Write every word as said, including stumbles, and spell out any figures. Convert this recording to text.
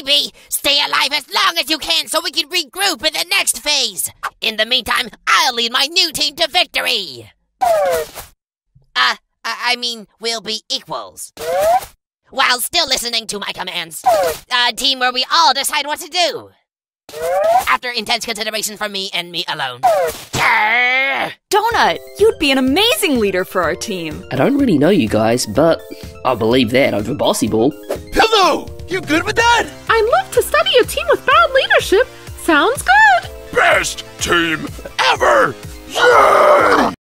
T P, stay alive as long as you can so we can regroup in the next phase. In the meantime, I'll lead my new team to victory. Uh, I mean, we'll be equals. While still listening to my commands. A team where we all decide what to do. After intense consideration from me and me alone. Grr! Donut, you'd be an amazing leader for our team. I don't really know you guys, but I believe that over Bossy Ball. Hello! You good with that? I'd love to study a team with bad leadership. Sounds good! Best team ever! Yay!